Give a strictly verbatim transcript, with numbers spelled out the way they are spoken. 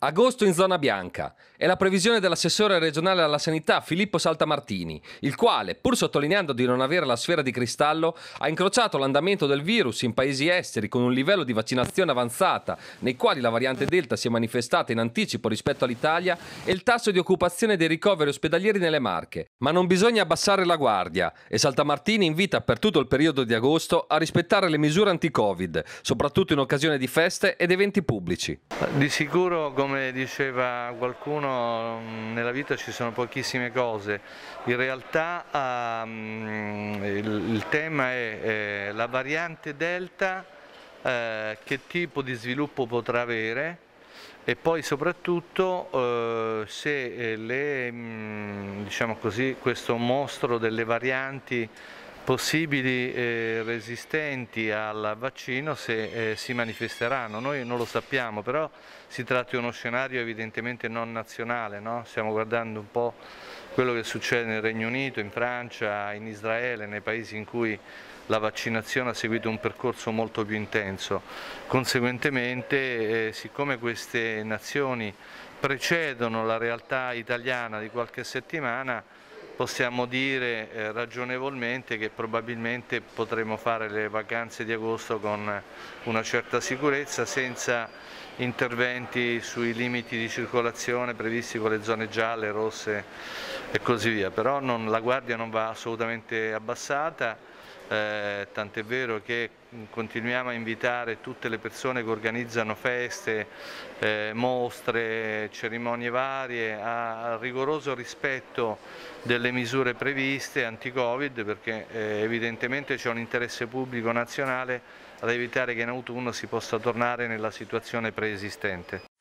Agosto in zona bianca è la previsione dell'assessore regionale alla sanità Filippo Saltamartini, il quale, pur sottolineando di non avere la sfera di cristallo, ha incrociato l'andamento del virus in paesi esteri con un livello di vaccinazione avanzata, nei quali la variante Delta si è manifestata in anticipo rispetto all'Italia, e il tasso di occupazione dei ricoveri ospedalieri nelle Marche. Ma non bisogna abbassare la guardia e Saltamartini invita per tutto il periodo di agosto a rispettare le misure anti-Covid, soprattutto in occasione di feste ed eventi pubblici. Di sicuro, come diceva qualcuno, nella vita ci sono pochissime cose. In realtà um, il, il tema è eh, la variante Delta, eh, che tipo di sviluppo potrà avere, e poi soprattutto eh, se le, diciamo così, questo mostro delle varianti possibili eh, resistenti al vaccino, se eh, si manifesteranno. Noi non lo sappiamo, però si tratta di uno scenario evidentemente non nazionale, no? Stiamo guardando un po' quello che succede nel Regno Unito, in Francia, in Israele, nei paesi in cui la vaccinazione ha seguito un percorso molto più intenso. Conseguentemente, eh, siccome queste nazioni precedono la realtà italiana di qualche settimana, possiamo dire eh, ragionevolmente che probabilmente potremo fare le vacanze di agosto con una certa sicurezza, senza interventi sui limiti di circolazione previsti con le zone gialle, rosse e così via. Però non, la guardia non va assolutamente abbassata. Eh, tant'è vero che continuiamo a invitare tutte le persone che organizzano feste, eh, mostre, cerimonie varie al rigoroso rispetto delle misure previste anti-Covid, perché eh, evidentemente c'è un interesse pubblico nazionale ad evitare che in autunno si possa tornare nella situazione preesistente.